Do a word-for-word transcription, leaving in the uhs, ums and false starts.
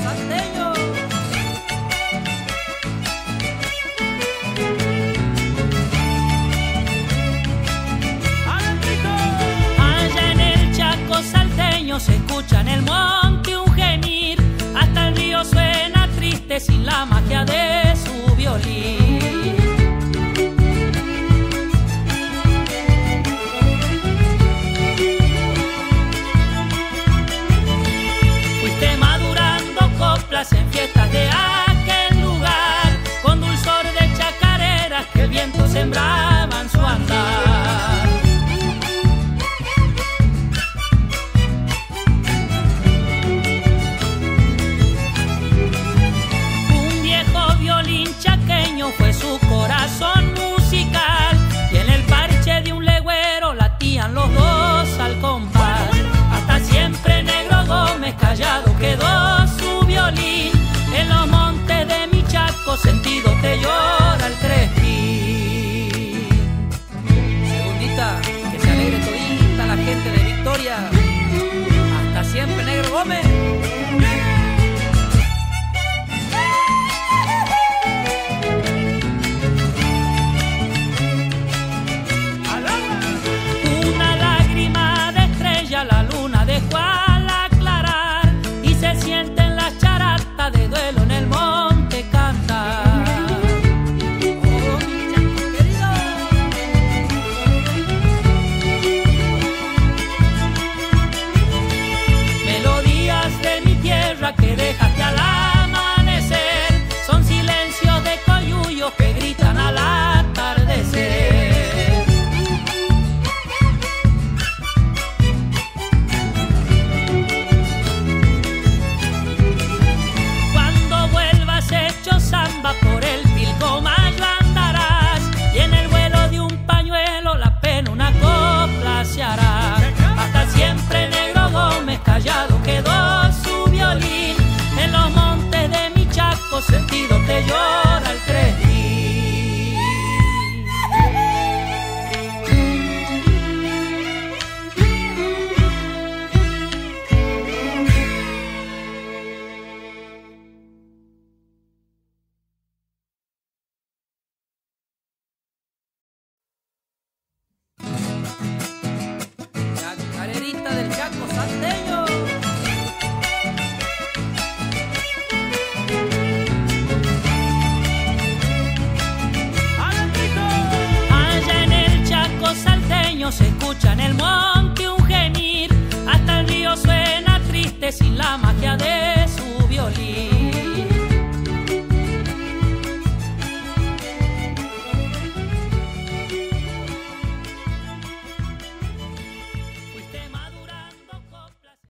salteño. Allá en el Chaco salteño se escucha en el monte un gemir, hasta el río suena triste sin la magia de su violín. Fuiste madurando coplas en fiestas de aquel lugar, con dulzor de chacareras que el viento sembraba en su andar. Un viejo violín chaqueño fue su corazón musical, y en el parche de un legüero latían los dos al compás. Hasta siempre Negro Gómez callado quedó su violín, en los montes de mi Chaco sentido te llora el crespín. Segundita, que se alegre todita la gente de Victoria. Hasta siempre Negro Gómez. Una lágrima de estrella la luna dejó al aclarar, y se sienten las charatas de duelo en el monte cantar. Oh, mi Chaco querido. Melodías de mi tierra que dejaste al amanecer, son silencios de coyullos que gritan al atardecer. Cuando vuelvas hecho samba por el Pilcomayo andarás, y en el vuelo de un pañuelo la pena una copla se hará. Hasta siempre Negro Gómez callado quedó su violín, en los montes de mi Chaco sentido te llora el crespín. Chacarerita del Chaco salteño. Allá en el Chaco salteño se escucha en el monte un gemir, hasta el río suena triste sin la magia de su violín.